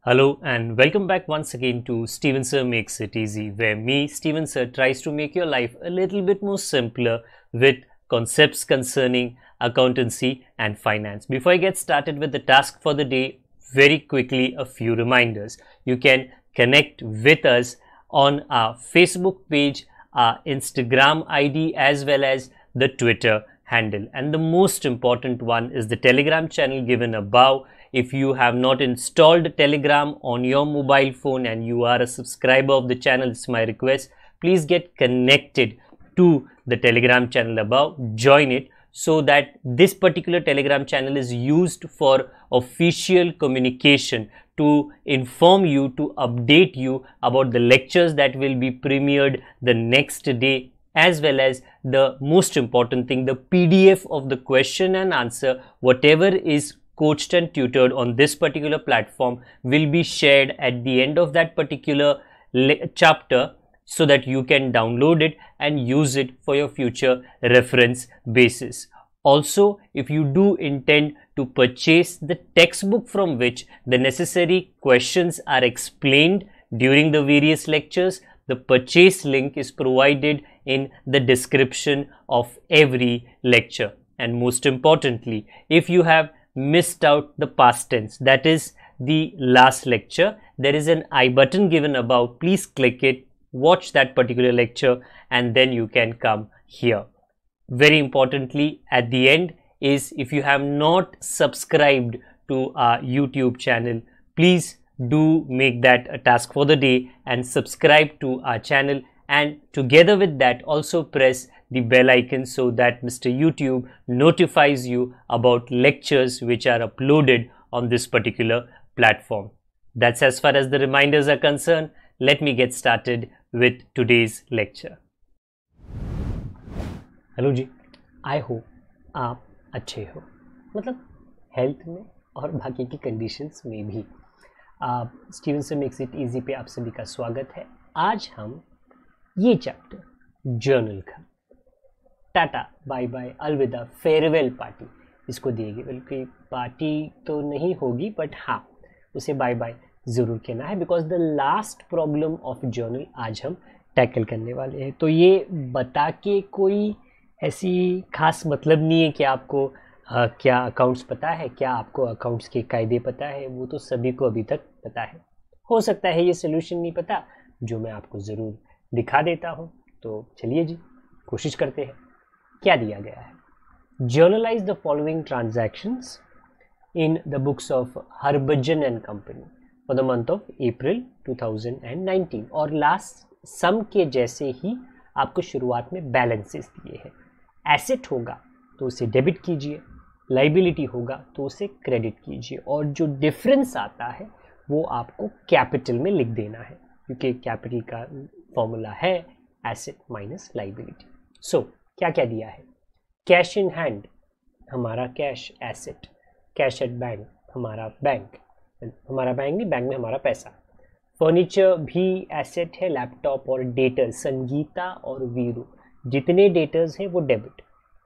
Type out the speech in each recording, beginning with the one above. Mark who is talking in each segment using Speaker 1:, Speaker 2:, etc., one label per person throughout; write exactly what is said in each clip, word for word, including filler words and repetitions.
Speaker 1: Hello and welcome back once again to Steven Sir Makes It Easy, where me, Steven Sir, tries to make your life a little bit more simpler with concepts concerning accountancy and finance. Before I get started with the task for the day, very quickly a few reminders. You can connect with us on our Facebook page, our Instagram I D, as well as the Twitter handle. And the most important one is the Telegram channel given above. If you have not installed Telegram on your mobile phone and you are a subscriber of the channel, it's my request, please get connected to the Telegram channel above, join it, so that this particular Telegram channel is used for official communication to inform you, to update you about the lectures that will be premiered the next day, as well as the most important thing, the P D F of the question and answer, whatever is coached and tutored on this particular platform will be shared at the end of that particular chapter, so that you can download it and use it for your future reference basis. Also, if you do intend to purchase the textbook from which the necessary questions are explained during the various lectures, the purchase link is provided in the description of every lecture. And most importantly, if you have missed out the past tense, that is the last lecture, there is an I button given above. Please click it, watch that particular lecture, and then you can come here. Very importantly, at the end is, if you have not subscribed to our YouTube channel, please do make that a task for the day and subscribe to our channel, and together with that also press the bell icon so that Mister YouTube notifies you about lectures which are uploaded on this particular platform. That's as far as the reminders are concerned. Let me get started with today's lecture. Hello ji, I hope आप अच्छे हो, मतलब health में और बाकी की conditions में भी। आप Steven sir makes it easy पे आप सभी का स्वागत है। आज हम ये चैप्टर जर्नल का टाटा बाय बाय अलविदा फेयरवेल पार्टी इसको दिएगी, बल्कि पार्टी तो नहीं होगी बट हाँ उसे बाय बाय ज़रूर कहना है, because the last problem of journal आज हम टैकल करने वाले हैं। तो ये बता के कोई ऐसी खास मतलब नहीं है कि आपको आ, क्या अकाउंट्स पता है, क्या आपको अकाउंट्स के कायदे पता है, वो तो सभी को अभी तक पता है। हो सकता है ये सोल्यूशन नहीं पता, जो मैं आपको ज़रूर दिखा देता हूँ। तो चलिए जी, कोशिश करते हैं। क्या दिया गया है? Journalise the following transactions in the books of Harbhajan and company for the month of April two thousand nineteen. और लास्ट सम के जैसे ही आपको शुरुआत में बैलेंसेस दिए हैं। एसेट होगा तो उसे डेबिट कीजिए, लाइबिलिटी होगा तो उसे क्रेडिट कीजिए, और जो डिफरेंस आता है वो आपको कैपिटल में लिख देना है, क्योंकि कैपिटल का फॉर्मूला है एसेट माइनस लाइबिलिटी। सो क्या क्या दिया है? कैश इन हैंड हमारा cash asset, cash at bank हमारा बैंक, हमारा बैंक नहीं, बैंक में हमारा पैसा। फर्नीचर भी एसेट है, लैपटॉप और डेटर संगीता और वीरू, जितने डेटर्स हैं वो डेबिट।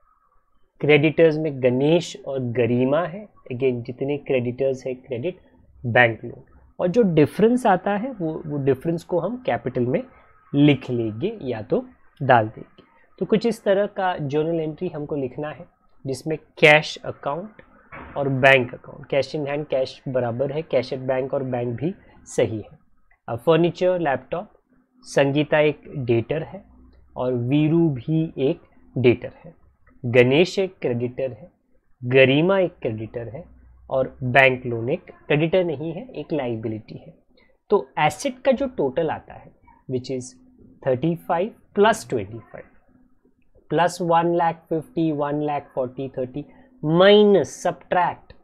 Speaker 1: क्रेडिटर्स में गणेश और गरिमा है, अगेन जितने क्रेडिटर्स है क्रेडिट, बैंक लोन। और जो डिफरेंस आता है वो वो डिफरेंस को हम कैपिटल में लिख लेंगे या तो डाल देंगे। तो कुछ इस तरह का जर्नल एंट्री हमको लिखना है, जिसमें कैश अकाउंट और bank account, cash in hand cash बराबर है कैश एट बैंक, और बैंक भी सही है। अब फर्नीचर लैपटॉप, संगीता एक डेटर है और वीरू भी एक डेटर है, गणेश एक क्रेडिटर है, गरिमा एक क्रेडिटर है, और बैंक लोन एक क्रेडिटर नहीं है, एक लाइबिलिटी है। तो एसेट का जो टोटल आता है which is thirty five plus twenty five plus one lakh fifty, one lakh forty, thirty minus subtract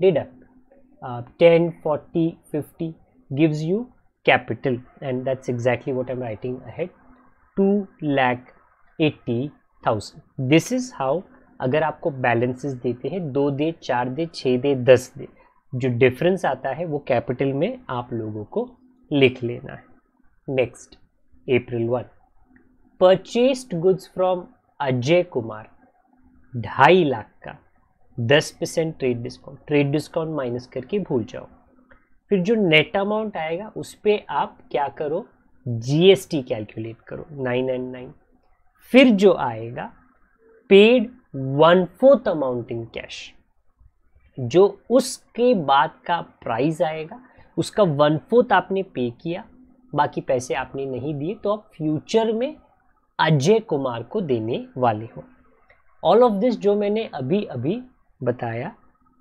Speaker 1: deduct ten, forty, fifty gives you capital, and that's exactly what I'm writing ahead, two lakh eighty thousand. This is how, अगर आपको balances देते हैं, दो दे, चार दे, छः दे, दस दे, जो difference आता है वो कैपिटल में आप लोगों को लिख लेना है। Next, April one, purchased goods from Ajay Kumar, ढाई लाख का, दस percent trade discount, trade discount minus करके भूल जाओ। फिर जो नेट अमाउंट आएगा उस पर आप क्या करो, जीएसटी कैलकुलेट करो नाइन एंड नाइन। फिर जो आएगा paid one fourth amount in cash, जो उसके बाद का प्राइस आएगा उसका वन फोर्थ आपने पे किया, बाकी पैसे आपने नहीं दिए, तो आप फ्यूचर में अजय कुमार को देने वाले हो। ऑल ऑफ दिस जो मैंने अभी अभी बताया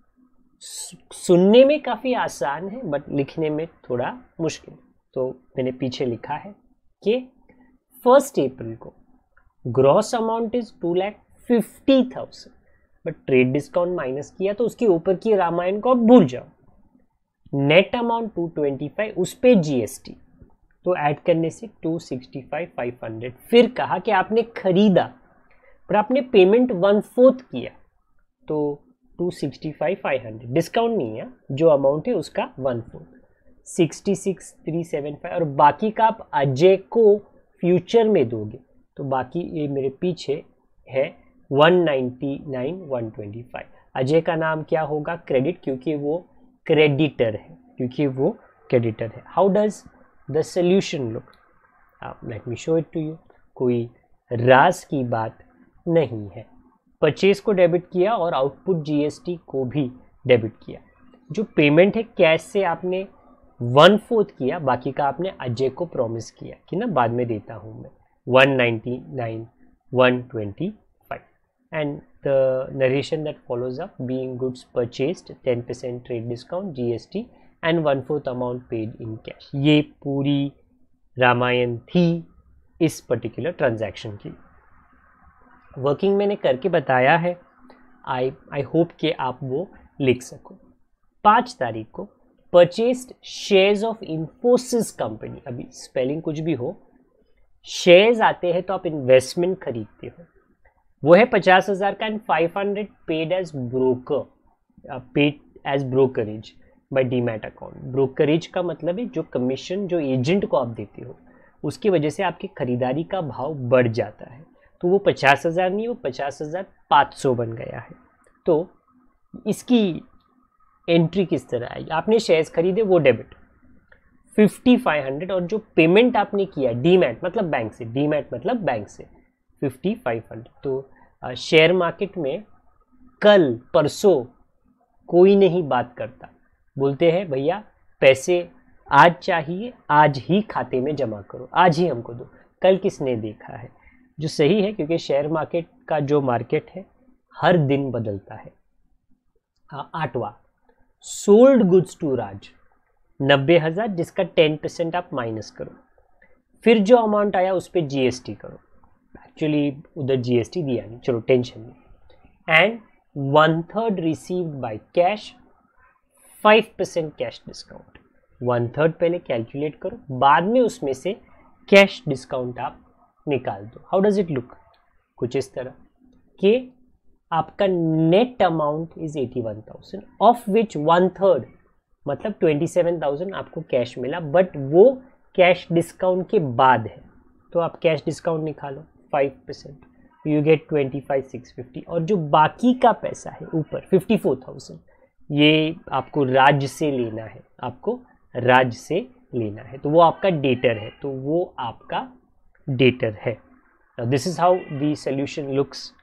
Speaker 1: सुनने में काफ़ी आसान है बट लिखने में थोड़ा मुश्किल, तो मैंने पीछे लिखा है कि फर्स्ट अप्रैल को gross amount is two lakh fifty thousand, but trade discount minus किया तो उसके ऊपर की रामायण को आप भूल जाओ। Net amount two twenty five, उस पे जीएसटी, तो ऐड करने से two sixty five five hundred. फिर कहा कि आपने खरीदा पर आपने पेमेंट वन फोर्थ किया, तो two sixty five five hundred, discount नहीं है, जो अमाउंट है उसका one fourth, sixty six three seven five, और बाकी का आप अजय को फ्यूचर में दोगे, तो बाकी ये मेरे पीछे है one ninety nine one twenty five. Ajay का नाम क्या होगा, क्रेडिट, क्योंकि वो क्रेडिटर है, क्योंकि वो क्रेडिटर है। How does the solution look, let me show it to you. कोई राज की बात नहीं है। परचेज को डेबिट किया और आउटपुट जीएसटी को भी डेबिट किया। जो पेमेंट है कैश से आपने वन फोर्थ किया, बाकी का आपने अजय को प्रॉमिस किया कि ना बाद में देता हूँ मैं, one ninety nine one twenty five. And the narration that follows up, being goods purchased, ten percent trade discount, GST and one fourth amount paid in cash. ये पूरी रामायण थी इस पर्टिकुलर ट्रांजैक्शन की। वर्किंग मैंने करके बताया है, आई आई होप कि आप वो लिख सको। पाँच तारीख को purchased shares of Infosys company, अभी स्पेलिंग कुछ भी हो, शेयर्स आते हैं तो आप इन्वेस्टमेंट खरीदते हो, वो है पचास हजार का, and five hundred paid as broker, paid as brokerage by demat account. Brokerage का मतलब है जो कमीशन जो एजेंट को आप देते हो, उसकी वजह से आपकी खरीदारी का भाव बढ़ जाता है, तो वो पचास हजार नहीं, वो पचास हजार पाँच सौ बन गया है। तो इसकी एंट्री किस तरह आई, आपने शेयर्स खरीदे वो डेबिट फिफ्टी फाइव हंड्रेड, और जो पेमेंट आपने किया डीमैट मतलब बैंक से, डीमैट मतलब बैंक से फिफ्टी फाइव हंड्रेड। तो शेयर मार्केट में कल परसों कोई नहीं बात करता, बोलते हैं भैया पैसे आज चाहिए, आज ही खाते में जमा करो, आज ही हमको दो, कल किसने देखा है, जो सही है, क्योंकि शेयर मार्केट का जो मार्केट है हर दिन बदलता है। आठवां, सोल्ड गुड्स टू राज, नब्बे हजार, जिसका टेन परसेंट आप माइनस करो, फिर जो अमाउंट आया उस पर जीएसटी करो, एक्चुअली उधर जीएसटी दिया नहीं, चलो टेंशन नहीं, and one third received by cash, five percent cash discount, one third पहले कैलकुलेट करो, बाद में उसमें से कैश डिस्काउंट आप निकाल दो। हाउ डज इट लुक, कुछ इस तरह कि आपका net amount is eighty one thousand, of which one third मतलब ट्वेंटी सेवन थाउजेंड आपको कैश मिला, बट वो कैश डिस्काउंट के बाद है, तो आप कैश डिस्काउंट निकालो five percent, you get twenty five six fifty, और जो बाकी का पैसा है ऊपर फिफ्टी फोर थाउजेंड, ये आपको राज्य से लेना है, आपको राज्य से लेना है, तो वो आपका डेटर है, तो वो आपका डेटर है। This is how the solution looks,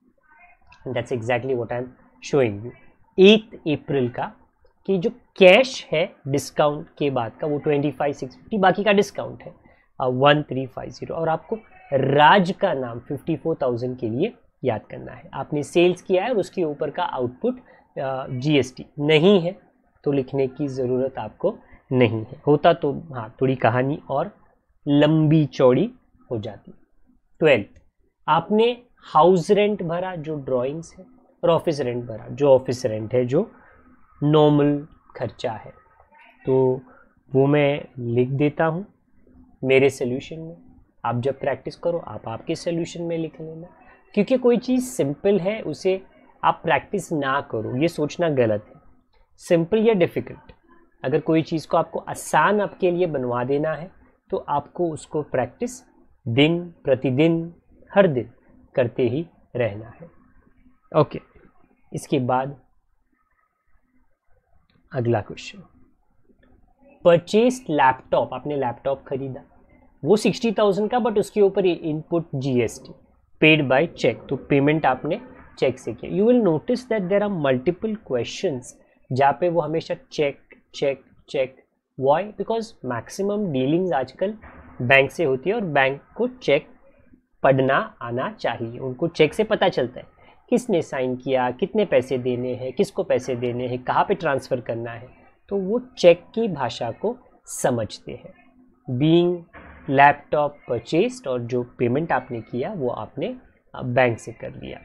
Speaker 1: that's exactly what I am showing you. Eight April का कि जो कैश है डिस्काउंट के बाद का वो ट्वेंटी फाइव सिक्स फिफ्टी, बाकी का डिस्काउंट है वन थ्री फाइव जीरो, और आपको राज का नाम फिफ्टी फोर थाउजेंड के लिए याद करना है। आपने सेल्स किया है और उसके ऊपर का आउटपुट जीएसटी नहीं है, तो लिखने की ज़रूरत आपको नहीं है, होता तो हाँ थोड़ी कहानी और लंबी चौड़ी हो जाती। ट्वेल्थ, आपने हाउस रेंट भरा जो ड्राइंग्स है, और ऑफिस रेंट भरा जो ऑफिस रेंट है, जो नॉर्मल खर्चा है, तो वो मैं लिख देता हूँ मेरे सोल्यूशन में। आप जब प्रैक्टिस करो आप आपके सोल्यूशन में लिख लेना, क्योंकि कोई चीज़ सिंपल है उसे आप प्रैक्टिस ना करो ये सोचना गलत है। सिंपल या डिफ़िकल्ट, अगर कोई चीज़ को आपको आसान आपके लिए बनवा देना है तो आपको उसको प्रैक्टिस दिन प्रतिदिन हर दिन करते ही रहना है। ओके, इसके बाद अगला क्वेश्चन, परचेस्ड लैपटॉप, आपने लैपटॉप खरीदा, वो सिक्सटी थाउजेंड का, बट उसके ऊपर input GST, paid by cheque, तो पेमेंट आपने चेक से किया। You will notice that there are multiple questions जहाँ पे वो हमेशा cheque cheque cheque, why? Because maximum dealings आजकल बैंक से होती है और बैंक को चेक पढ़ना आना चाहिए। उनको चेक से पता चलता है किसने साइन किया, कितने पैसे देने हैं, किसको पैसे देने हैं, कहाँ पे ट्रांसफ़र करना है, तो वो चेक की भाषा को समझते हैं। बीइंग लैपटॉप परचेस्ड, और जो पेमेंट आपने किया वो आपने बैंक से कर लिया।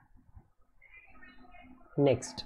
Speaker 1: नेक्स्ट,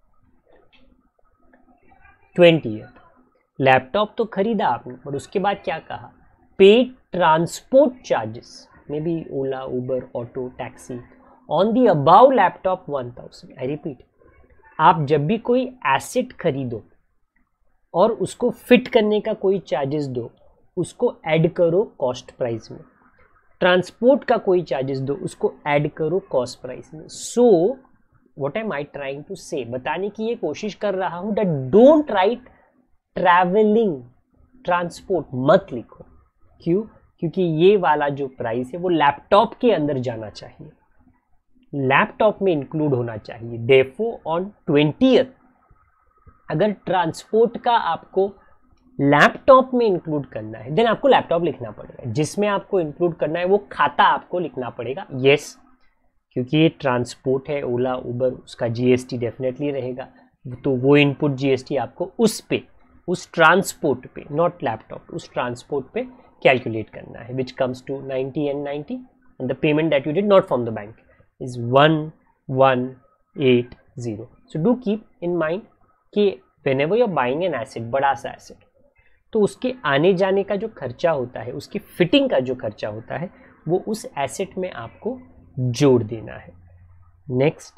Speaker 1: ट्वेंटियथ, लैपटॉप तो खरीदा आपने, और उसके बाद क्या कहा? Paid transport charges, maybe Ola, Uber, auto, taxi, on the above laptop one thousand. I repeat, आप जब भी कोई एसेट खरीदो और उसको फिट करने का कोई चार्जेस दो, उसको ऐड करो कॉस्ट प्राइस में। ट्रांसपोर्ट का कोई चार्जेस दो, उसको ऐड करो कॉस्ट प्राइस में। So what am I trying to say, बताने की ये कोशिश कर रहा हूं that don't write travelling transport, मत लिखो। क्यों? क्योंकि ये वाला जो प्राइस है वो लैपटॉप के अंदर जाना चाहिए, लैपटॉप में इंक्लूड होना चाहिए। देयरफॉर ऑन ट्वेंटियथ अगर ट्रांसपोर्ट का आपको लैपटॉप में इंक्लूड करना है, देन आपको लैपटॉप लिखना पड़ेगा। जिसमें आपको इंक्लूड करना है वो खाता आपको लिखना पड़ेगा। यस, क्योंकि ये ट्रांसपोर्ट है, ओला, उबर, उसका जीएसटी डेफिनेटली रहेगा, तो वो इनपुट जीएसटी आपको उस पे, उस ट्रांसपोर्ट पे, नॉट लैपटॉप, उस ट्रांसपोर्ट पे कैलकुलेट करना है, which comes to ninety and ninety, and the payment that you did not from the bank is one one eight zero. So do keep in mind कि whenever you are buying an asset, बड़ा सा asset, तो उसके आने जाने का जो खर्चा होता है, उसकी फिटिंग का जो खर्चा होता है, वो उस एसेट में आपको जोड़ देना है। नेक्स्ट,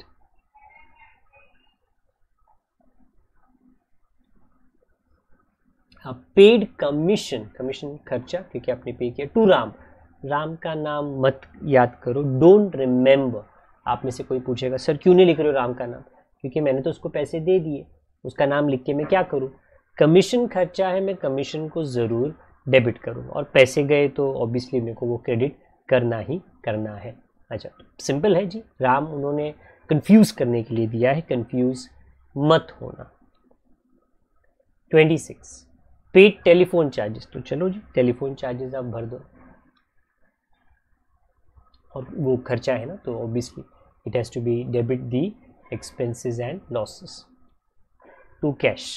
Speaker 1: पेड कमीशन, कमीशन खर्चा क्योंकि आपने पे किया टू राम। राम का नाम मत याद करो, डोंट रिमेंबर। आप में से कोई पूछेगा सर क्यों नहीं लिख रहे हो राम का नाम? क्योंकि मैंने तो उसको पैसे दे दिए, उसका नाम लिख के मैं क्या करूं? कमीशन खर्चा है, मैं कमीशन को ज़रूर डेबिट करूँ, और पैसे गए तो ऑब्वियसली मेरे को वो क्रेडिट करना ही करना है। अच्छा, सिंपल है जी, राम उन्होंने कंफ्यूज करने के लिए दिया है, कंफ्यूज मत होना। Twenty six, paid telephone charges, तो चलो जी टेलीफोन चार्जेस आप भर दो, और वो खर्चा है ना, तो obviously it has to be debit the expenses and losses to cash.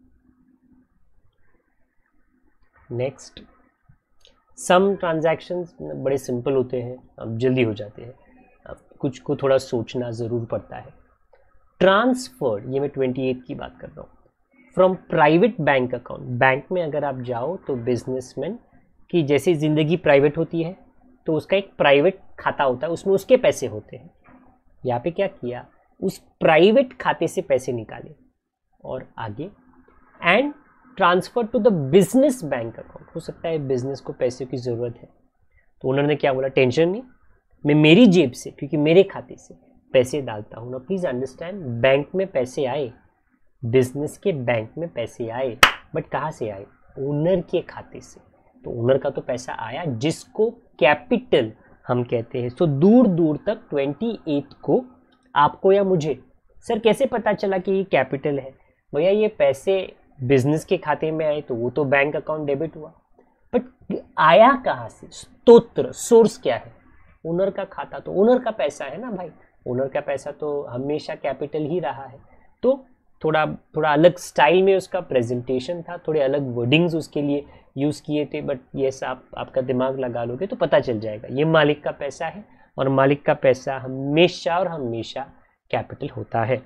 Speaker 1: Next, some transactions बड़े सिंपल होते हैं, अब जल्दी हो जाते हैं, अब कुछ को थोड़ा सोचना ज़रूर पड़ता है। ट्रांसफ़र, ये मैं ट्वेंटी एट की बात कर रहा हूँ, from private bank account. Bank में अगर आप जाओ तो बिजनेसमैन की जैसे ज़िंदगी प्राइवेट होती है, तो उसका एक प्राइवेट खाता होता है, उसमें उसके पैसे होते हैं। यहाँ पे क्या किया, उस प्राइवेट खाते से पैसे निकाले और आगे, and transfer to the business bank account. हो सकता है बिजनेस को पैसे की ज़रूरत है, तो उन्होंने क्या बोला, टेंशन नहीं, मैं मेरी जेब से, क्योंकि मेरे खाते से पैसे डालता हूँ ना। प्लीज़ अंडरस्टैंड, बैंक में पैसे आए, बिजनेस के बैंक में पैसे आए, बट कहाँ से आए? ओनर के खाते से। तो ओनर का तो पैसा आया, जिसको कैपिटल हम कहते हैं। तो दूर दूर तक ट्वेंटी एट को आपको या मुझे, सर कैसे पता चला कि ये कैपिटल है? भैया ये पैसे बिजनेस के खाते में आए तो वो तो बैंक अकाउंट डेबिट हुआ, बट आया कहाँ से? स्तोत्र, सोर्स क्या है? ओनर का खाता, तो ओनर का पैसा है ना भाई, ओनर का पैसा तो हमेशा कैपिटल ही रहा है। तो थोड़ा थोड़ा अलग स्टाइल में उसका प्रेजेंटेशन था, थोड़े अलग वर्डिंग्स उसके लिए यूज़ किए थे, बट ये आप आपका दिमाग लगा लोगे तो पता चल जाएगा, ये मालिक का पैसा है, और मालिक का पैसा हमेशा और हमेशा कैपिटल होता है।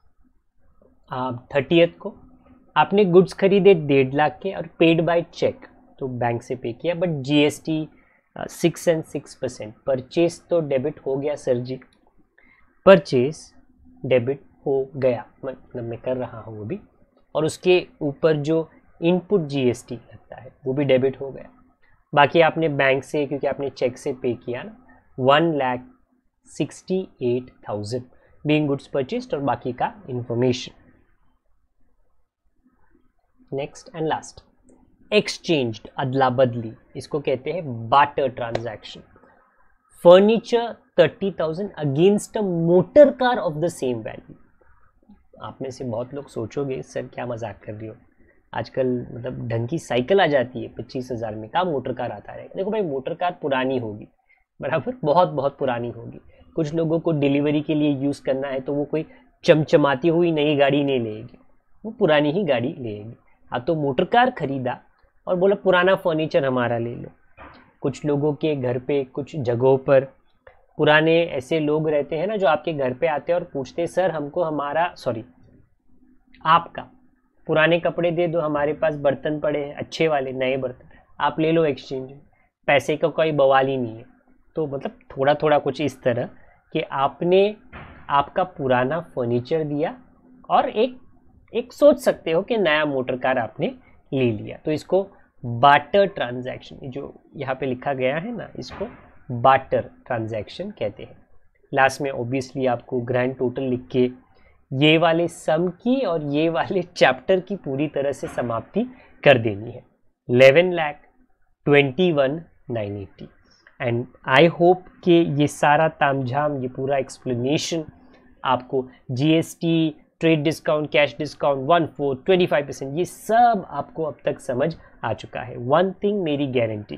Speaker 1: आप थर्टियथ को आपने गुड्स खरीदे डेढ़ लाख के और पेड बाय चेक, तो बैंक से पे किया, but GST six and six percent. Purchase तो डेबिट हो गया सर जी, परचेज डेबिट हो गया, मतलब मैं कर रहा हूँ वो भी, और उसके ऊपर जो इनपुट जीएसटी लगता है वो भी डेबिट हो गया। बाकी आपने बैंक से, क्योंकि आपने चेक से पे किया ना, one lakh sixty eight thousand being goods purchased, और बाकी का information. Next and last, exchanged, अदला बदली, इसको कहते हैं barter transaction. Furniture thirty thousand against a motor car of the same value. आप में से बहुत लोग सोचोगे सर क्या मजाक कर रही हो, आजकल मतलब ढंग की साइकिल आ जाती है पच्चीस हज़ार में, कहाँ मोटर कार आता रहेगा। देखो भाई, मोटर कार पुरानी होगी, बराबर, बहुत बहुत पुरानी होगी। कुछ लोगों को डिलीवरी के लिए यूज़ करना है तो वो कोई चमचमाती हुई नई गाड़ी नहीं लेगी, वो पुरानी ही गाड़ी लेगी। हाँ, तो मोटर कार खरीदा और बोला पुराना फर्नीचर हमारा ले लो। कुछ लोगों के घर पे कुछ जगहों पर पुराने ऐसे लोग रहते हैं ना, जो आपके घर पे आते हैं और पूछते हैं सर हमको हमारा सॉरी आपका पुराने कपड़े दे दो, हमारे पास बर्तन पड़े हैं अच्छे वाले नए बर्तन, आप ले लो एक्सचेंज में, पैसे का कोई बवाल ही नहीं है। तो मतलब थोड़ा थोड़ा कुछ इस तरह कि आपने आपका पुराना फर्नीचर दिया और एक एक सोच सकते हो कि नया मोटर कार आपने ले लिया। तो इसको बाटर ट्रांजैक्शन, जो यहाँ पे लिखा गया है ना, इसको बाटर ट्रांजैक्शन कहते हैं। लास्ट में ऑब्वियसली आपको ग्रैंड टोटल लिख के ये वाले सम की और ये वाले चैप्टर की पूरी तरह से समाप्ति कर देनी है। Eleven lakh twenty one nine eighty. And I hope कि ये सारा तामझाम, ये पूरा एक्सप्लेनेशन आपको GST, trade discount, cash discount, one four twenty five percent, ये सब आपको अब तक समझ आ चुका है। वन थिंग मेरी गारंटी,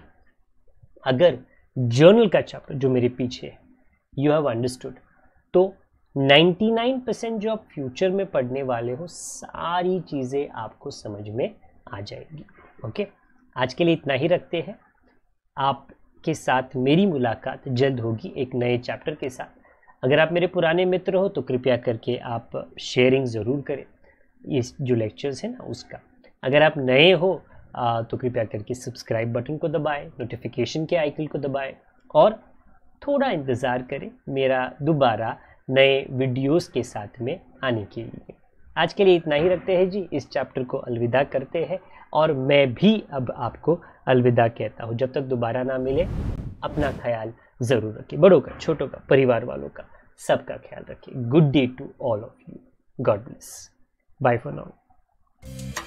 Speaker 1: अगर जर्नल का चैप्टर जो मेरे पीछे है यू हैव अंडरस्टूड, तो नाइन्टी नाइन परसेंट जो आप फ्यूचर में पढ़ने वाले हो सारी चीज़ें आपको समझ में आ जाएगी। ओके, आज के लिए इतना ही रखते हैं। आपके साथ मेरी मुलाकात जल्द होगी एक नए चैप्टर के साथ। अगर आप मेरे पुराने मित्र हो तो कृपया करके आप शेयरिंग ज़रूर करें इस जो लेक्चर्स है ना उसका। अगर आप नए हो आ, तो कृपया करके सब्सक्राइब बटन को दबाएं, नोटिफिकेशन के आइकन को दबाएं और थोड़ा इंतज़ार करें मेरा दोबारा नए वीडियोस के साथ में आने के लिए। आज के लिए इतना ही रखते हैं जी, इस चैप्टर को अलविदा करते हैं और मैं भी अब आपको अलविदा कहता हूँ। जब तक दोबारा ना मिले अपना ख्याल ज़रूर रखिए, बड़ों का, छोटों का, परिवार वालों का, सबका ख्याल रखिए। Good day to all of you, God bless, bye for now.